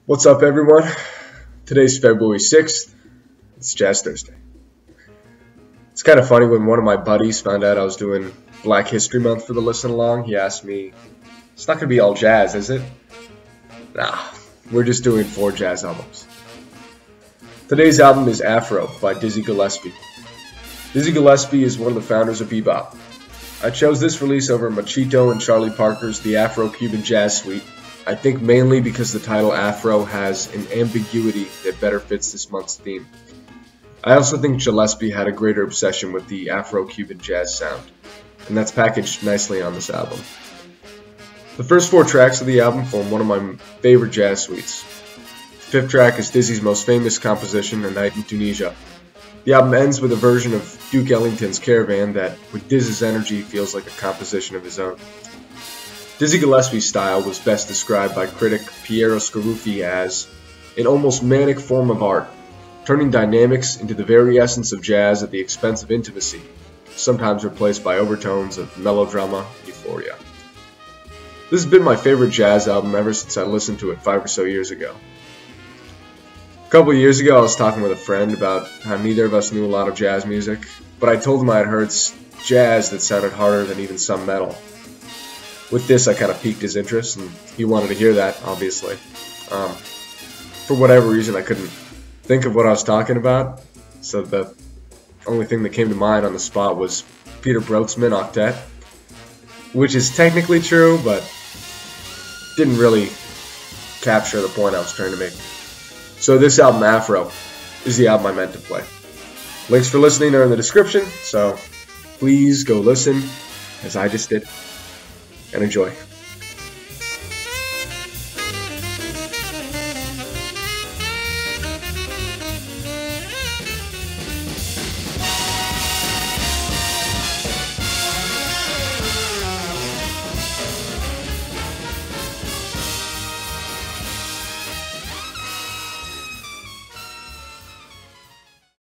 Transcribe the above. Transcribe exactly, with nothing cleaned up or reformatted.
What's up, everyone? Today's February sixth. It's Jazz Thursday. It's kind of funny when one of my buddies found out I was doing Black History Month for the listen along. He asked me, "It's not going to be all jazz, is it?" Nah, we're just doing four jazz albums. Today's album is Afro by Dizzy Gillespie. Dizzy Gillespie is one of the founders of bebop. I chose this release over Machito and Charlie Parker's The Afro-Cuban Jazz Suite. I think mainly because the title Afro has an ambiguity that better fits this month's theme. I also think Gillespie had a greater obsession with the Afro-Cuban jazz sound, and that's packaged nicely on this album. The first four tracks of the album form one of my favorite jazz suites. The fifth track is Dizzy's most famous composition, A Night and Tunesia. The album ends with a version of Duke Ellington's Caravan that, with Dizzy's energy, feels like a composition of his own. Dizzy Gillespie's style was best described by critic Piero Scaruffi as an almost manic form of art, turning dynamics into the very essence of jazz at the expense of intimacy, sometimes replaced by overtones of melodrama and euphoria. This has been my favorite jazz album ever since I listened to it five or so years ago. A couple of years ago I was talking with a friend about how neither of us knew a lot of jazz music, but I told him I had heard jazz that sounded harder than even some metal. With this, I kind of piqued his interest, and he wanted to hear that, obviously. Um, for whatever reason, I couldn't think of what I was talking about, so the only thing that came to mind on the spot was Peter Brooksman Octet, which is technically true, but didn't really capture the point I was trying to make. So this album, Afro, is the album I meant to play. Links for listening are in the description, so please go listen, as I just did. And enjoy.